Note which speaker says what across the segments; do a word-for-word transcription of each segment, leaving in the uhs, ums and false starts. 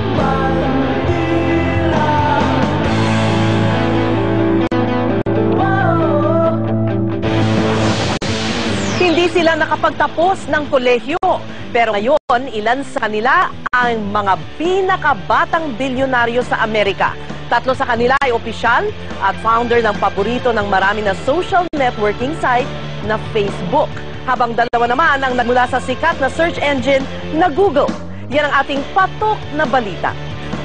Speaker 1: Hindi sila nakapagtapos ng kolehiyo, pero ngayon ilan sa kanila ang mga pinakabatang bilyonaryo sa Amerika. Tatlo sa kanila ay opisyal at founder ng paborito ng marami na social networking site na Facebook. Habang dalawa naman ang nagmula sa sikat na search engine na Google. Yan ang ating patok na balita.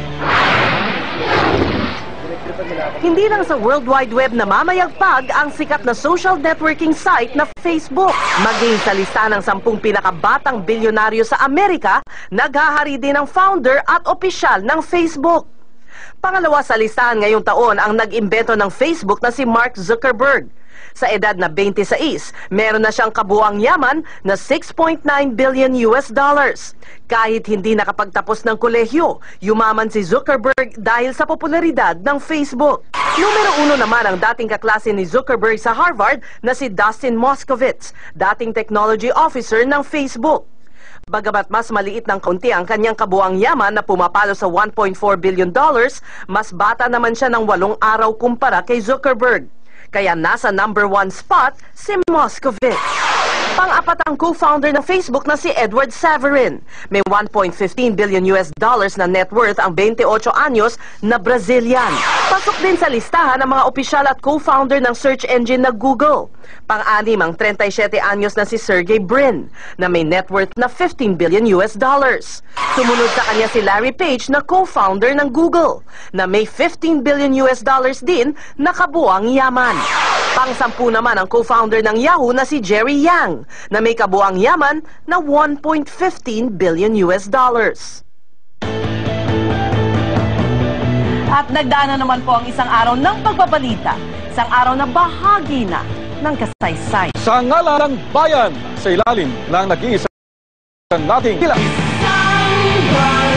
Speaker 1: Hindi lang sa World Wide Web na mamayagpag ang sikat na social networking site na Facebook. Maging sa lista ng sampung pinakabatang bilyonaryo sa Amerika, naghahari din ang founder at opisyal ng Facebook. Pangalawa sa listahan ngayong taon ang nag-imbento ng Facebook na si Mark Zuckerberg. Sa edad na twenty-six, meron na siyang kabuuang yaman na six point nine billion U S dollars. Kahit hindi nakapagtapos ng kolehiyo, yumaman si Zuckerberg dahil sa popularidad ng Facebook. Numero uno naman ang dating kaklase ni Zuckerberg sa Harvard na si Dustin Moskovitz, dating technology officer ng Facebook. Bagamat mas maliit ng kaunti ang kanyang kabuuang yaman na pumapalo sa one point four billion dollars, mas bata naman siya ng walong araw kumpara kay Zuckerberg. Kaya nasa number one spot si Moskovitz. Pang-apat ang co-founder ng Facebook na si Edward Severin. May one point one five billion U S dollars na net worth ang twenty-eight anyos na Brazilian. Pasok din sa listahan ng mga opisyal at co-founder ng search engine na Google. Pang-anim ang thirty-seven anyos na si Sergey Brin na may net worth na fifteen billion U S dollars. Sumunod sa kanya si Larry Page na co-founder ng Google na may fifteen billion U S dollars din na kabuuang yaman. Pang-sampu naman ang co-founder ng Yahoo na si Jerry Yang na may kabuuang yaman na one point one five billion U S dollars. At nagdaan na naman po ang isang araw ng pagbabalita, isang araw na bahagi na ng kasaysayan.
Speaker 2: Sa ngalan ng bayan, sa ilalim ng nag-iisa nating ilang.